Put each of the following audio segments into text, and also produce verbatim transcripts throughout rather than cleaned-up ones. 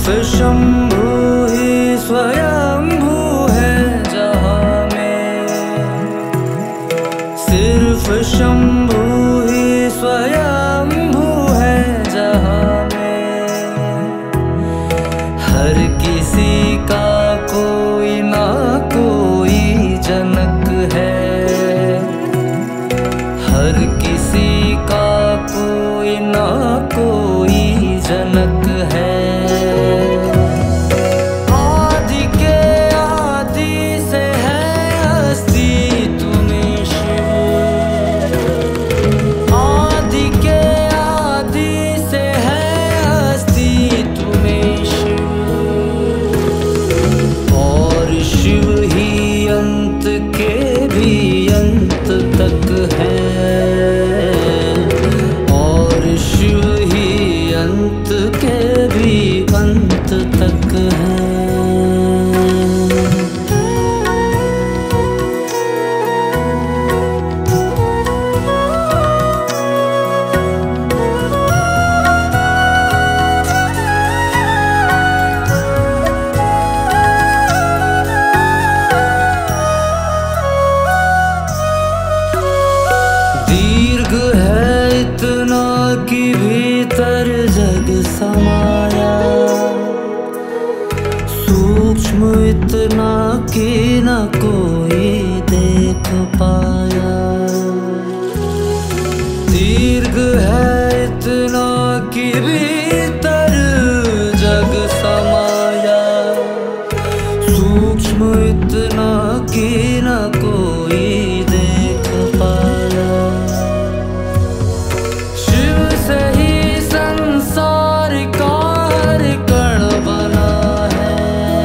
शंभु ही स्वयंभू है जहाँ में, सिर्फ शंभु ही स्वयंभू है जहाँ में। हर किसी का कोई ना कोई जनक है, हर किसी का कोई ना कोई जनक है। आदि के आदि से है अस्तित्व में शिव, आदि के आदि से है अस्तित्व में शिव, और शिव ही अंत के भी अंत तक है, और शिव ही अंत के भी अंत तक है। दीर्घ है इतना कि भीतर जग समाया, सूक्ष्म इतना कि न कोई देख पाया। दीर्घ है इतना कि भीतर जग समाया, सूक्ष्म इतना कि न कोई देख पाया। शिव से ही संसार का हर कण बना है,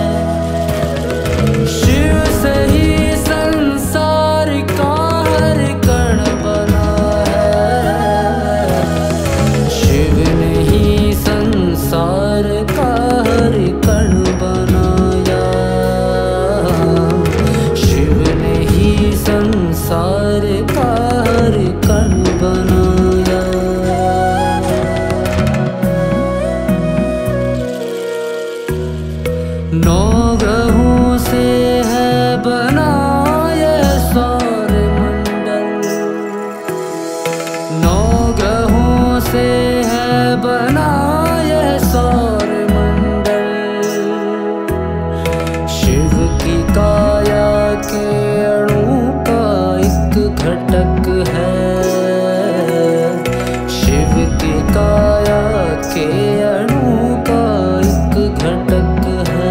शिव से ही संसार का हर कण बना है। शिव ने ही संसार का हर कण बनाया, शिव ने ही संसार का हर कण बनाया। नौ ग्रहों से है बना ये सौरमंडल, नौ ग्रहों से है बना ये सौरमंडल। शिव की काया के अणु का एक घटक है, शिव की काया के अणु का एक घटक है।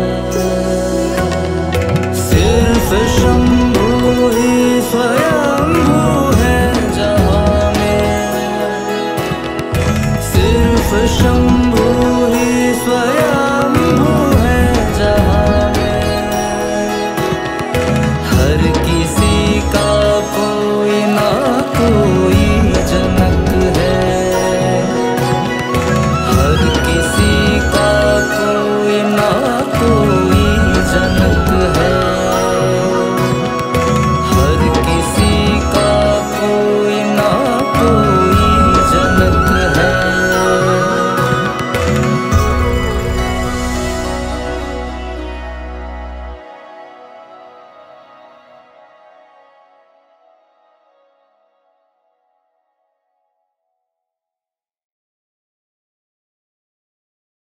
सिर्फ शंभु ही स्वयंभू है जहाँ में, सिर्फ शंभु